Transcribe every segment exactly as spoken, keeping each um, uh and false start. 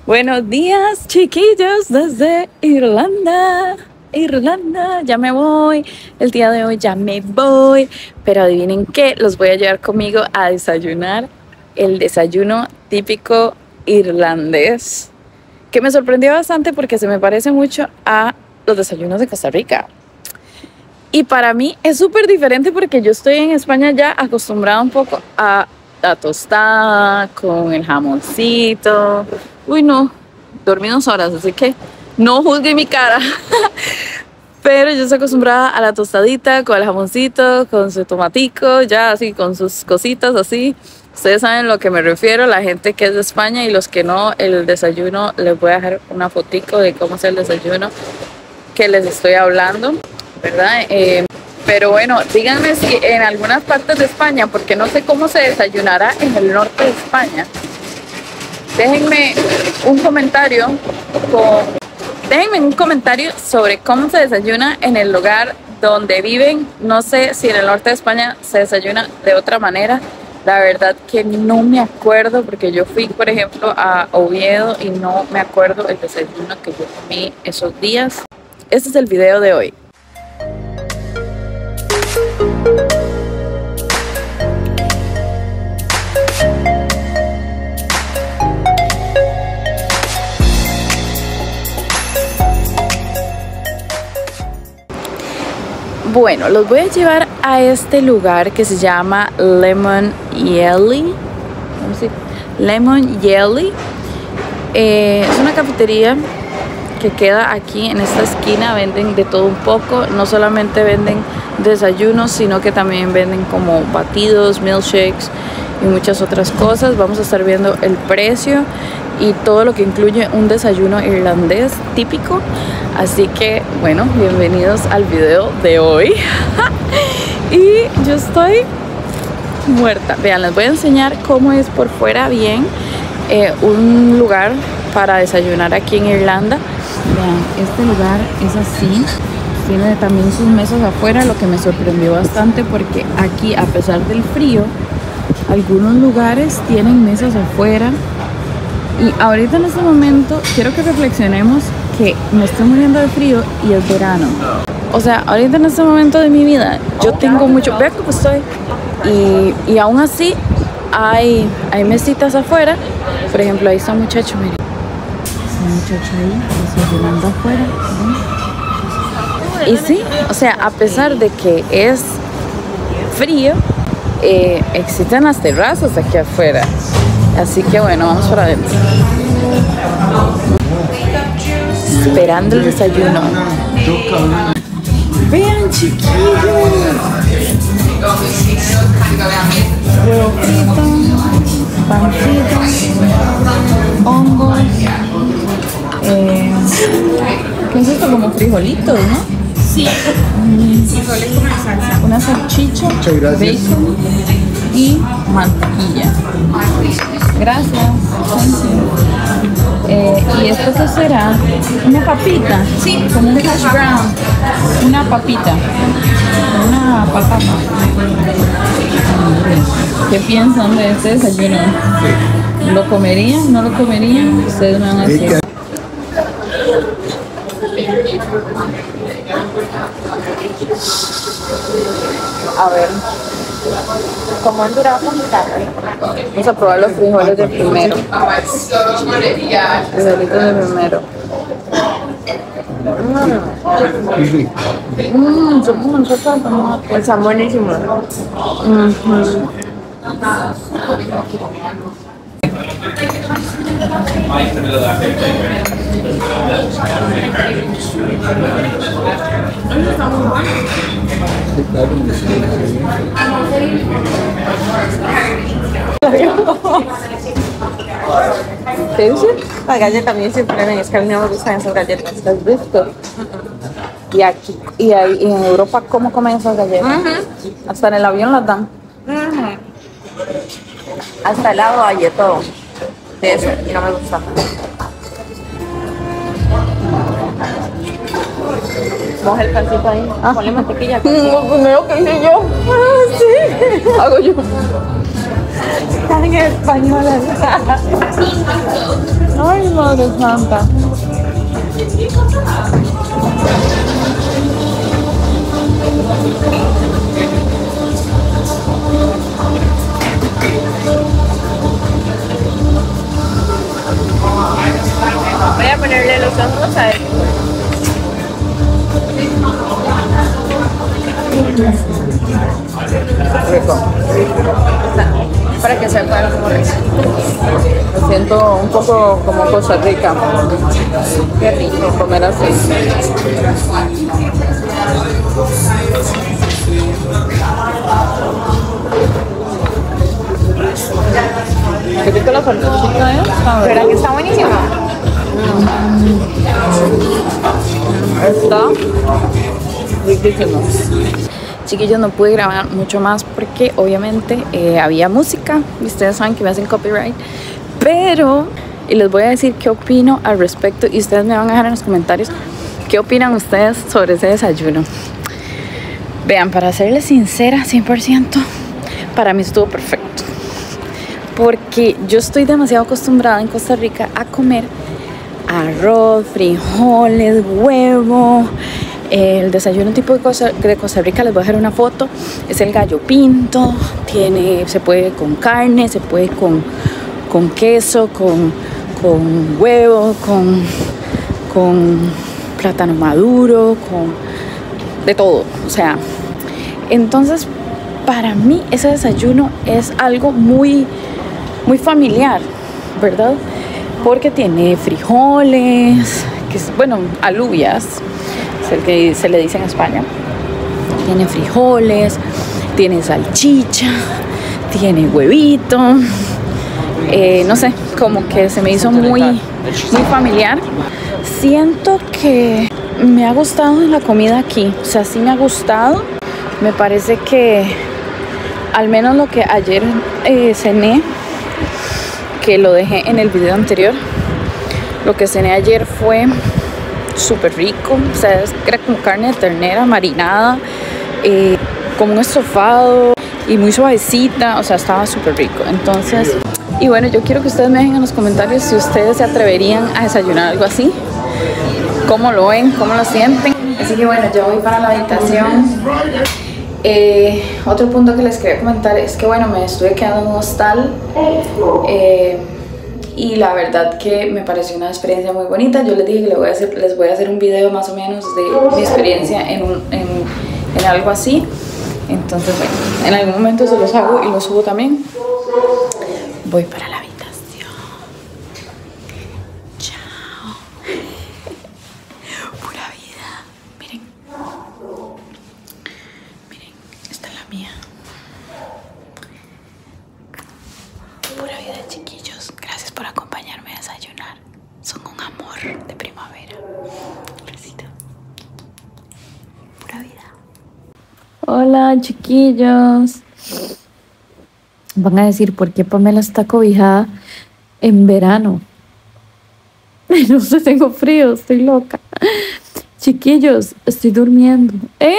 Buenos días, chiquillos, desde Irlanda. Irlanda, ya me voy. El día de hoy ya me voy. Pero adivinen qué, los voy a llevar conmigo a desayunar el desayuno típico irlandés, que me sorprendió bastante porque se me parece mucho a los desayunos de Costa Rica. Y para mí es súper diferente porque yo estoy en España ya acostumbrada un poco a la tostada con el jamoncito. Uy, no, dormí dos horas, así que no juzguen mi cara. Pero yo estoy acostumbrada a la tostadita con el jamoncito, con su tomatico, ya así, con sus cositas así. Ustedes saben a lo que me refiero, la gente que es de España y los que no, el desayuno, les voy a dejar una fotico de cómo es el desayuno que les estoy hablando, ¿verdad? Eh, pero bueno, díganme si en algunas partes de España, porque no sé cómo se desayunará en el norte de España. Déjenme un comentario con, déjenme un comentario sobre cómo se desayuna en el lugar donde viven. No sé si en el norte de España se desayuna de otra manera. La verdad que no me acuerdo porque yo fui, por ejemplo, a Oviedo y no me acuerdo el desayuno que yo comí esos días. Este es el video de hoy. Bueno, los voy a llevar a este lugar que se llama Lemon Yelly. Lemon Yelly. Eh, es una cafetería que queda aquí en esta esquina. Venden de todo un poco. No solamente venden desayunos, sino que también venden como batidos, milkshakes y muchas otras cosas. Vamos a estar viendo el precio y todo lo que incluye un desayuno irlandés típico. Así que bueno, bienvenidos al video de hoy. Y yo estoy muerta. Vean, les voy a enseñar cómo es por fuera bien eh, un lugar para desayunar aquí en Irlanda. Vean, este lugar es así. Tiene también sus mesas afuera, lo que me sorprendió bastante porque aquí, a pesar del frío, algunos lugares tienen mesas afuera. Y ahorita en este momento quiero que reflexionemos que me estoy muriendo de frío y es verano. O sea, ahorita en este momento de mi vida yo tengo mucho, vean cómo estoy, y, y aún así hay, hay mesitas afuera. Por ejemplo, ahí está un muchacho, miren, está un muchacho ahí desayunando afuera, ¿sí? Y sí, o sea, a pesar de que es frío, eh, existen las terrazas aquí afuera. Así que bueno, vamos para adentro. Esperando el desayuno. Vean, chiquillos. Huevo frito, pancito, hongos. Eh, ¿Qué es esto? Como frijolitos, ¿no? Sí. Frijoles con salsa. Una salchicha, bacon y mantequilla. Gracias. Eh, y esto que será una papita, sí, como un hash brown, una papita, una patata. ¿Qué piensan de este desayuno? ¿Lo comerían? ¿No lo comerían? Ustedes me van a decir. A ver, como han durado con vamos a probar los frijoles de primero. Frijolitos de primero. Mmm, son como un sopa de tomate. Está buenísimo. Mm-hmm. ¿Qué dice? La galleta también siempre ven, es que a mí no me gustan esas galletas. ¿Has visto? Y aquí, y, ahí, y en Europa, ¿cómo comen esas galletas? Uh-huh. Hasta en el avión las dan. Uh-huh. Hasta helado hay de todo. De eso, y no me gusta. Moja el pancito ahí, ah. Ponle mantequilla. Lo primero que hice yo. Ah, sí. Hago yo. En español. Ay, madre santa. Voy a ponerle los ojos a él. Rico. Para que sepan como rico. Me siento un poco como Costa Rica. Qué rico comer así. Qué rico la salchichita, ¿eh? ¿Verdad que está buenísima? Está riquísimo. Chiquillos, no pude grabar mucho más porque obviamente eh, había música y ustedes saben que me hacen copyright, pero y les voy a decir qué opino al respecto y ustedes me van a dejar en los comentarios qué opinan ustedes sobre ese desayuno. Vean, para serles sincera, cien por ciento, para mí estuvo perfecto, porque yo estoy demasiado acostumbrada en Costa Rica a comer arroz, frijoles, huevo. El desayuno tipo de Costa, de Costa Rica, les voy a dejar una foto, es el gallo pinto, tiene, se puede con carne, se puede con, con queso, con, con huevo, con, con plátano maduro, con de todo, o sea, entonces para mí ese desayuno es algo muy, muy familiar, ¿verdad? Porque tiene frijoles, que es, bueno, alubias, es el que se le dice en España. Tiene frijoles, tiene salchicha, tiene huevito, eh, no sé, como que se me hizo muy, muy familiar. Siento que me ha gustado la comida aquí, o sea, sí me ha gustado. Me parece que al menos lo que ayer eh, cené, que lo dejé en el video anterior, lo que cené ayer fue súper rico, o sea, era como carne de ternera marinada, eh, como un estofado y muy suavecita, o sea, estaba súper rico. Entonces, y bueno, yo quiero que ustedes me dejen en los comentarios si ustedes se atreverían a desayunar algo así, cómo lo ven, cómo lo sienten. Así que bueno, ya voy para la habitación. Eh, otro punto que les quería comentar es que bueno, me estuve quedando en un hostal, eh, y la verdad que me pareció una experiencia muy bonita. Yo les dije que les voy a hacer, les voy a hacer un video más o menos de mi experiencia en, un, en, en algo así. Entonces bueno, en algún momento se los hago y los subo también. Voy para la habitación. Chao. Pura vida. Miren. Miren, esta es la mía. Pura vida, chiquillos. Gracias por acompañarme a desayunar. Son un amor de primavera. Besito. Pura vida. Hola, chiquillos. Van a decir, ¿por qué Pamela está cobijada en verano? No sé, tengo frío, estoy loca. Chiquillos, estoy durmiendo. ¿Eh?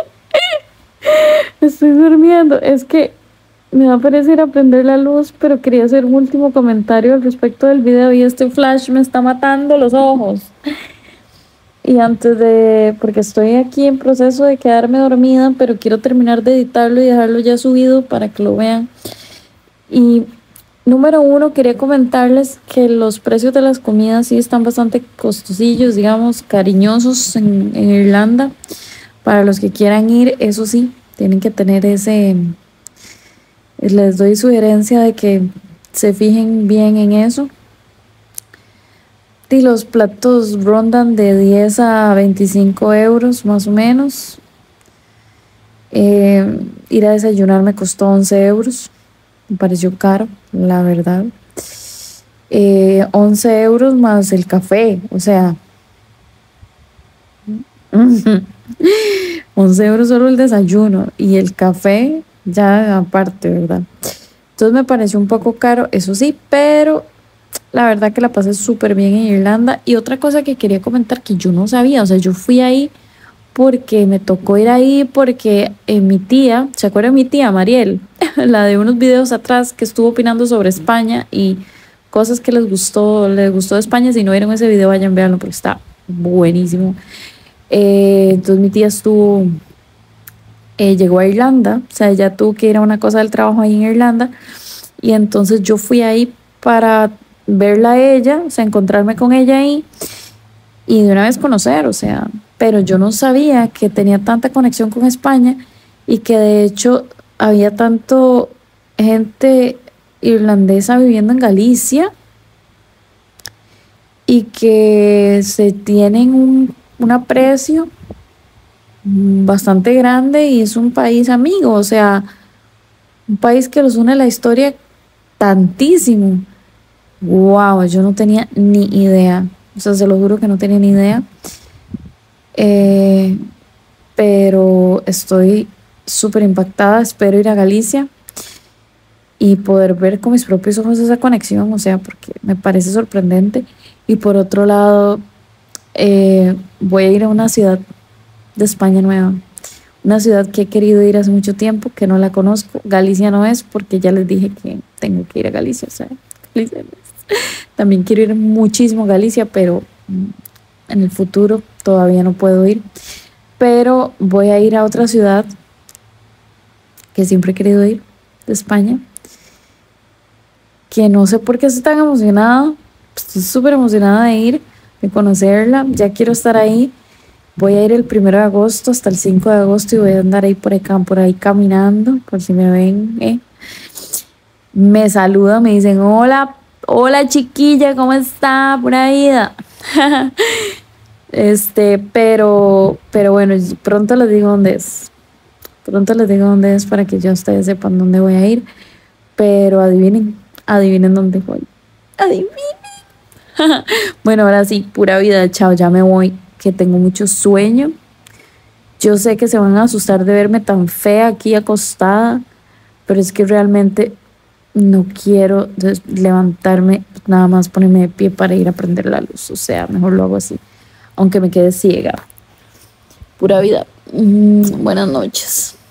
Estoy durmiendo. Es que me va a parecer a prender la luz, pero quería hacer un último comentario al respecto del video y este flash me está matando los ojos. Y antes de, porque estoy aquí en proceso de quedarme dormida, pero quiero terminar de editarlo y dejarlo ya subido para que lo vean. Y número uno, quería comentarles que los precios de las comidas sí están bastante costosillos, digamos, cariñosos en, en Irlanda. Para los que quieran ir, eso sí, tienen que tener ese... Les doy sugerencia de que se fijen bien en eso. Y los platos rondan de diez a veinticinco euros más o menos. Eh, ir a desayunar me costó once euros. Me pareció caro, la verdad. Eh, once euros más el café, o sea... once euros solo el desayuno y el café ya aparte, ¿verdad? Entonces me pareció un poco caro, eso sí, pero la verdad que la pasé súper bien en Irlanda. Y otra cosa que quería comentar que yo no sabía, o sea, yo fui ahí porque me tocó ir ahí porque eh, mi tía, ¿se acuerdan de mi tía Mariel? La de unos videos atrás que estuvo opinando sobre España y cosas que les gustó, les gustó de España. Si no vieron ese video, vayan a verlo porque está buenísimo. Eh, entonces mi tía estuvo, eh, llegó a Irlanda, o sea, ella tuvo que ir a una cosa del trabajo ahí en Irlanda y entonces yo fui ahí para verla a ella, o sea, encontrarme con ella ahí y de una vez conocer, o sea, pero yo no sabía que tenía tanta conexión con España y que de hecho había tanto gente irlandesa viviendo en Galicia y que se tienen un, un aprecio bastante grande y es un país amigo, o sea, un país que los une la historia tantísimo. Wow, yo no tenía ni idea, o sea, se lo juro que no tenía ni idea. Eh, pero estoy súper impactada, espero ir a Galicia y poder ver con mis propios ojos esa conexión, o sea, porque me parece sorprendente. Y por otro lado, eh, voy a ir a una ciudad de España nueva, una ciudad que he querido ir hace mucho tiempo, que no la conozco. Galicia no es, porque ya les dije que tengo que ir a Galicia, o sea, Galicia no es. También quiero ir muchísimo a Galicia, pero en el futuro todavía no puedo ir. Pero voy a ir a otra ciudad que siempre he querido ir, de España, que no sé por qué estoy tan emocionada. Estoy súper emocionada de ir, de conocerla. Ya quiero estar ahí. Voy a ir el primero de agosto hasta el cinco de agosto y voy a andar ahí por ahí, por ahí caminando, por si me ven. ¿eh? Me saludan, me dicen, hola, hola chiquilla, ¿cómo está? Pura vida. Este, pero, pero bueno, pronto les digo dónde es. Pronto les digo dónde es para que ya ustedes sepan dónde voy a ir. Pero adivinen, adivinen dónde voy. Adivinen. Bueno, ahora sí, pura vida, chao, ya me voy, que tengo mucho sueño. Yo sé que se van a asustar de verme tan fea aquí acostada, pero es que realmente no quiero levantarme, nada más ponerme de pie para ir a prender la luz. O sea, mejor lo hago así, aunque me quede ciega. Pura vida. Mm, buenas noches.